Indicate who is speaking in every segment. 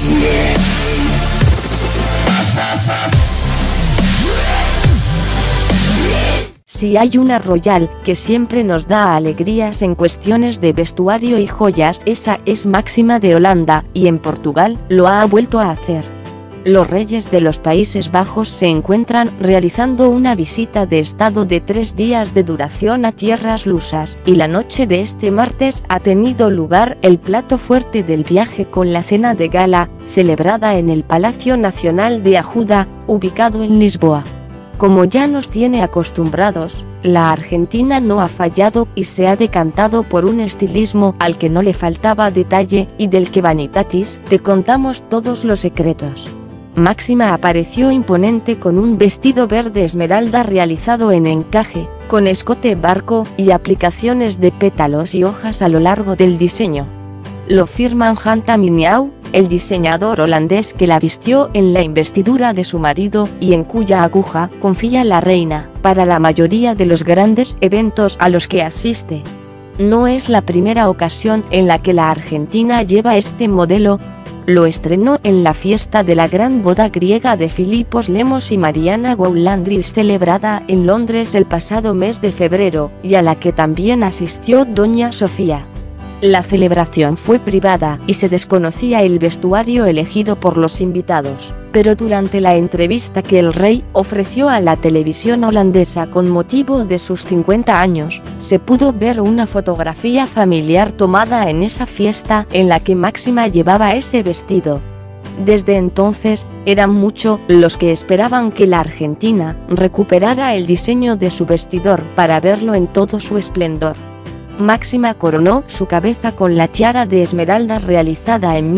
Speaker 1: Si hay una royal que siempre nos da alegrías en cuestiones de vestuario y joyas, esa es Máxima de Holanda, y en Portugal lo ha vuelto a hacer. Los reyes de los Países Bajos se encuentran realizando una visita de estado de 3 días de duración a tierras lusas, y la noche de este martes ha tenido lugar el plato fuerte del viaje con la cena de gala, celebrada en el Palacio Nacional de Ajuda, ubicado en Lisboa. Como ya nos tiene acostumbrados, la argentina no ha fallado y se ha decantado por un estilismo al que no le faltaba detalle y del que Vanitatis te contamos todos los secretos. Máxima apareció imponente con un vestido verde esmeralda realizado en encaje, con escote barco y aplicaciones de pétalos y hojas a lo largo del diseño. Lo firman Hanta Miniau, el diseñador holandés que la vistió en la investidura de su marido y en cuya aguja confía la reina para la mayoría de los grandes eventos a los que asiste. No es la primera ocasión en la que la argentina lleva este modelo. Lo estrenó en la fiesta de la gran boda griega de Filipos Lemos y Mariana Goulandris celebrada en Londres el pasado mes de febrero, y a la que también asistió doña Sofía. La celebración fue privada y se desconocía el vestuario elegido por los invitados, pero durante la entrevista que el rey ofreció a la televisión holandesa con motivo de sus 50 años, se pudo ver una fotografía familiar tomada en esa fiesta en la que Máxima llevaba ese vestido. Desde entonces, eran muchos los que esperaban que la argentina recuperara el diseño de su vestidor para verlo en todo su esplendor. Máxima coronó su cabeza con la tiara de esmeraldas realizada en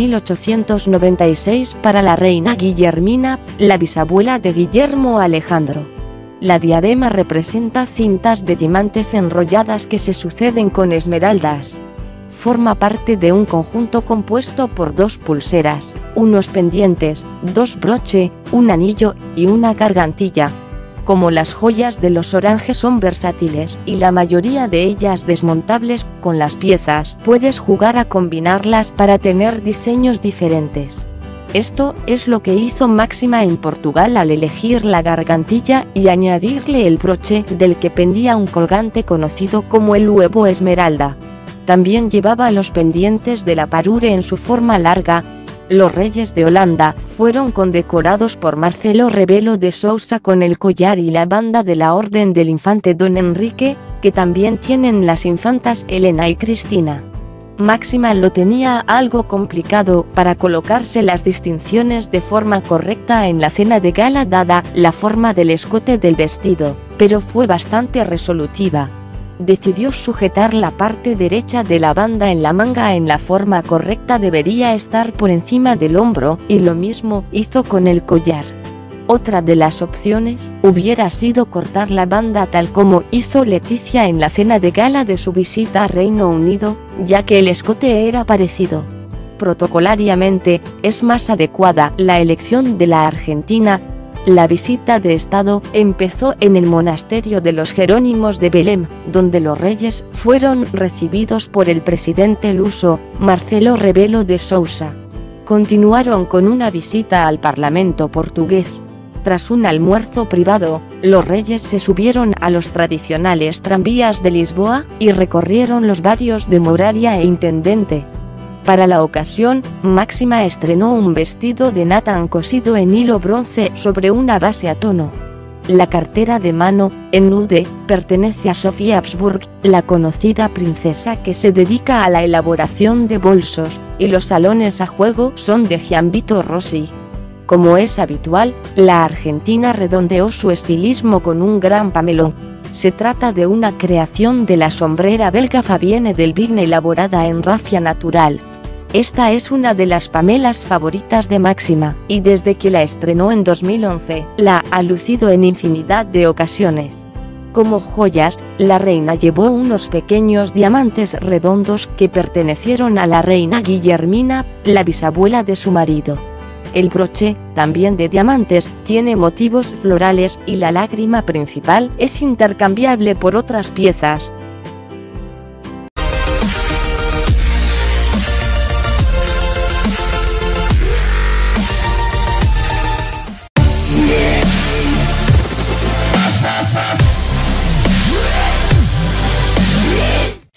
Speaker 1: 1896 para la reina Guillermina, la bisabuela de Guillermo Alejandro. La diadema representa cintas de diamantes enrolladas que se suceden con esmeraldas. Forma parte de un conjunto compuesto por 2 pulseras, unos pendientes, 2 broches, un anillo y una gargantilla. Como las joyas de los Orange son versátiles y la mayoría de ellas desmontables, con las piezas puedes jugar a combinarlas para tener diseños diferentes. Esto es lo que hizo Máxima en Portugal al elegir la gargantilla y añadirle el broche del que pendía un colgante conocido como el huevo esmeralda. También llevaba los pendientes de la parure en su forma larga. Los reyes de Holanda fueron condecorados por Marcelo Rebelo de Sousa con el collar y la banda de la Orden del Infante Don Enrique, que también tienen las infantas Elena y Cristina. Máxima lo tenía algo complicado para colocarse las distinciones de forma correcta en la cena de gala dada la forma del escote del vestido, pero fue bastante resolutiva. Decidió sujetar la parte derecha de la banda en la manga en la forma correcta, debería estar por encima del hombro, y lo mismo hizo con el collar. Otra de las opciones hubiera sido cortar la banda tal como hizo Leticia en la cena de gala de su visita a Reino Unido, ya que el escote era parecido. Protocolariamente, es más adecuada la elección de la argentina. La visita de estado empezó en el monasterio de los Jerónimos de Belém, donde los reyes fueron recibidos por el presidente luso, Marcelo Rebelo de Sousa. Continuaron con una visita al Parlamento portugués. Tras un almuerzo privado, los reyes se subieron a los tradicionales tranvías de Lisboa y recorrieron los barrios de Moraria e Intendente. Para la ocasión, Máxima estrenó un vestido de natán cosido en hilo bronce sobre una base a tono. La cartera de mano, en nude, pertenece a Sofía Habsburg, la conocida princesa que se dedica a la elaboración de bolsos, y los salones a juego son de Gianvito Rossi. Como es habitual, la argentina redondeó su estilismo con un gran pamelón. Se trata de una creación de la sombrera belga Fabienne Delvigne elaborada en rafia natural. Esta es una de las pamelas favoritas de Máxima, y desde que la estrenó en 2011, la ha lucido en infinidad de ocasiones. Como joyas, la reina llevó unos pequeños diamantes redondos que pertenecieron a la reina Guillermina, la bisabuela de su marido. El broche, también de diamantes, tiene motivos florales y la lágrima principal es intercambiable por otras piezas.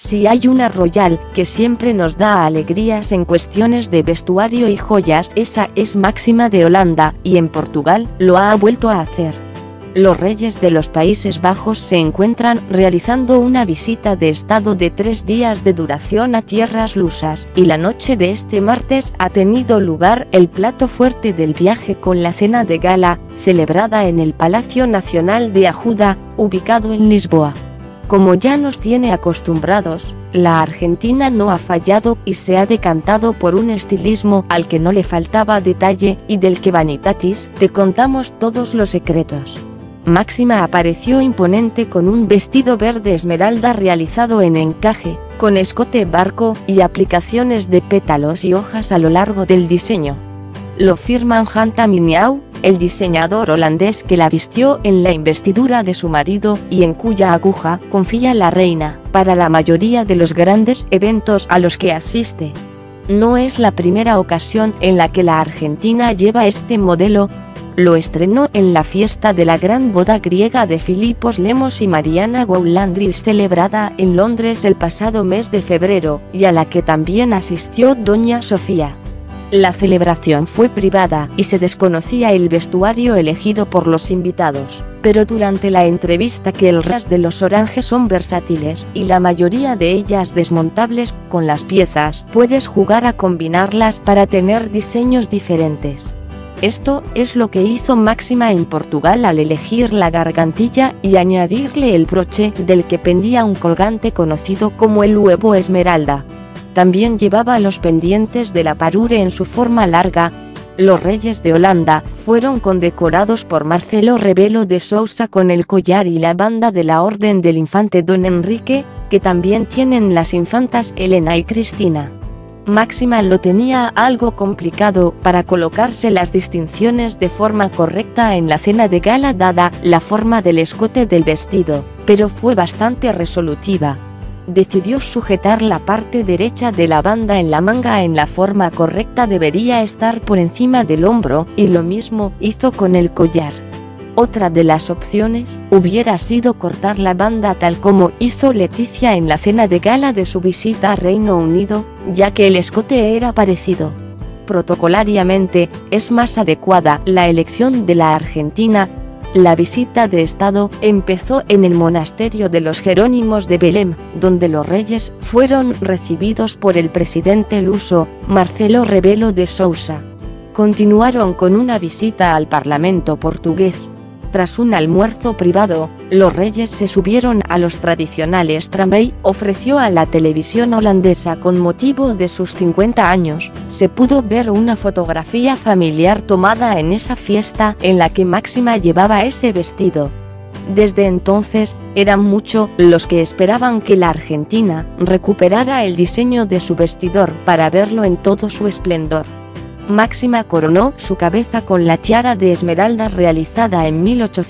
Speaker 1: Si hay una royal que siempre nos da alegrías en cuestiones de vestuario y joyas, esa es Máxima de Holanda, y en Portugal lo ha vuelto a hacer. Los reyes de los Países Bajos se encuentran realizando una visita de estado de 3 días de duración a tierras lusas, y la noche de este martes ha tenido lugar el plato fuerte del viaje con la cena de gala, celebrada en el Palacio Nacional de Ajuda, ubicado en Lisboa. Como ya nos tiene acostumbrados, la Argentina no ha fallado y se ha decantado por un estilismo al que no le faltaba detalle y del que Vanitatis te contamos todos los secretos. Máxima apareció imponente con un vestido verde esmeralda realizado en encaje, con escote barco y aplicaciones de pétalos y hojas a lo largo del diseño. Lo firman Hanta Miniau, el diseñador holandés que la vistió en la investidura de su marido y en cuya aguja confía la reina para la mayoría de los grandes eventos a los que asiste. No es la primera ocasión en la que la Argentina lleva este modelo. Lo estrenó en la fiesta de la gran boda griega de Filipos Lemos y Mariana Goulandris celebrada en Londres el pasado mes de febrero, y a la que también asistió Doña Sofía. La celebración fue privada y se desconocía el vestuario elegido por los invitados, pero durante la entrevista que el ras de los Orange son versátiles y la mayoría de ellas desmontables, con las piezas puedes jugar a combinarlas para tener diseños diferentes. Esto es lo que hizo Máxima en Portugal al elegir la gargantilla y añadirle el broche del que pendía un colgante conocido como el huevo esmeralda. También llevaba los pendientes de la parure en su forma larga. Los reyes de Holanda fueron condecorados por Marcelo Rebelo de Sousa con el collar y la banda de la Orden del Infante Don Enrique, que también tienen las infantas Elena y Cristina. Máxima lo tenía algo complicado para colocarse las distinciones de forma correcta en la cena de gala dada la forma del escote del vestido, pero fue bastante resolutiva. Decidió sujetar la parte derecha de la banda en la manga en la forma correcta, debería estar por encima del hombro, y lo mismo hizo con el collar. Otra de las opciones hubiera sido cortar la banda tal como hizo Leticia en la cena de gala de su visita a Reino Unido, ya que el escote era parecido. Protocolariamente, es más adecuada la elección de la Argentina. La visita de Estado empezó en el monasterio de los Jerónimos de Belém, donde los reyes fueron recibidos por el presidente luso, Marcelo Rebelo de Sousa. Continuaron con una visita al Parlamento portugués. Tras un almuerzo privado, los reyes se subieron a los tradicionales tramway ofreció a la televisión holandesa con motivo de sus 50 años. Se pudo ver una fotografía familiar tomada en esa fiesta en la que Máxima llevaba ese vestido. Desde entonces, eran muchos los que esperaban que la Argentina recuperara el diseño de su vestidor para verlo en todo su esplendor. Máxima coronó su cabeza con la tiara de esmeraldas realizada en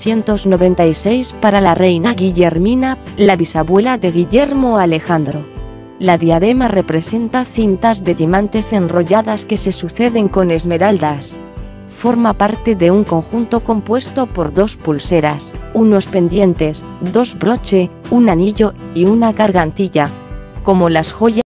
Speaker 1: 1896 para la reina Guillermina, la bisabuela de Guillermo Alejandro. La diadema representa cintas de diamantes enrolladas que se suceden con esmeraldas. Forma parte de un conjunto compuesto por 2 pulseras, unos pendientes, 2 broches, un anillo y una gargantilla. Como las joyas